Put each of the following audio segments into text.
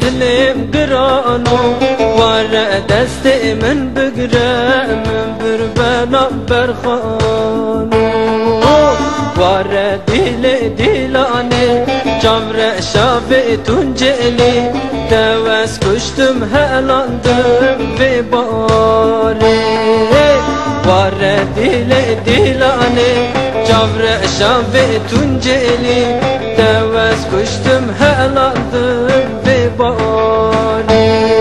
دلم گرانو واره دست من بگره من بر بنا برخانو واره دیلانه جمر شابه تنجلی دوست کشتم هلاندم به باره واره دیلانه جمر شابه تنجلی دوست کشتم هلاندم به باره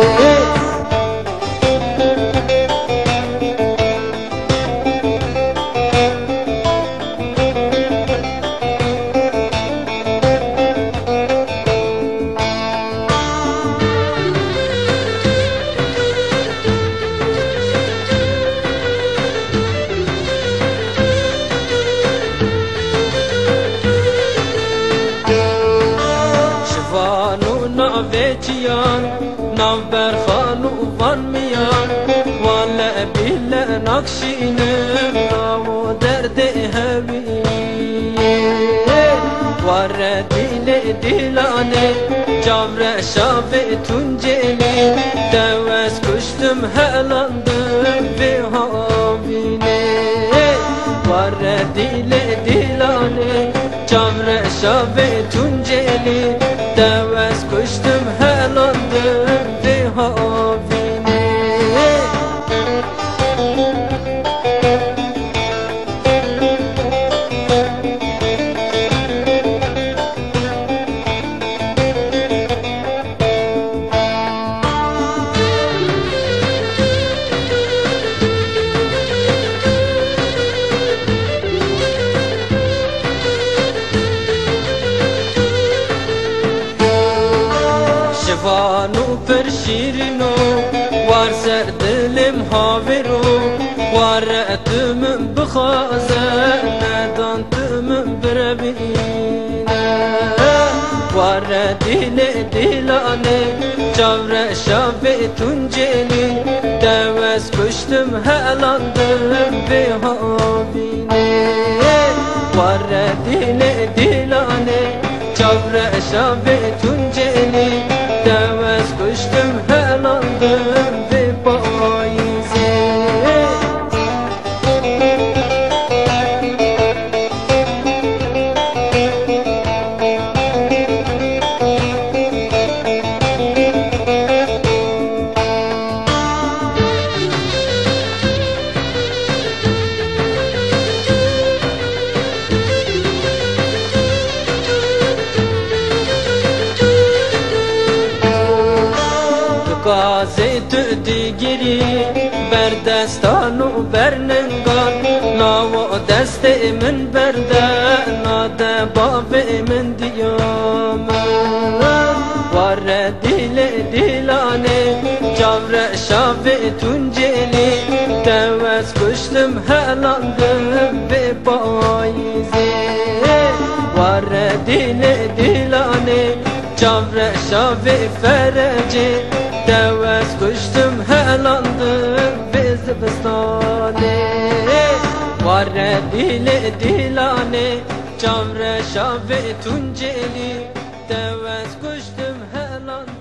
ناویچیان ناو برخانو وان میان والا بیل نقشینم ناو درد هویه واره دیلانه جامر شابه تنجلی دوست کشتم هلاندم به هاوینه واره دیلانه جامر شابه تنجلی دوست کشتم هلاندم به هاوینه شفانو پر شیرینو وار سر دلم هاورو وار اتمم بخازه ندان تمم بربینه وار دیلانه جمر شابه تنجلی دوست کشتم هلاندم به هاوینه وار دیلانه جمر شابه تنجلی دوست کشتم هلاندم به پاییزه قازی تو دیگری بر دستان و برنگان ناو دست من برده ناده باب من دیام واره دیلانه جمر شابه تنجلی دوست کشتم هلاندم به پاییزه واره دیلانه جمر شابه فرجه دوست کشتم هلاندم به زبستانه واره دیلانه جمر شابه تنجلی دوست کشتم هلاندم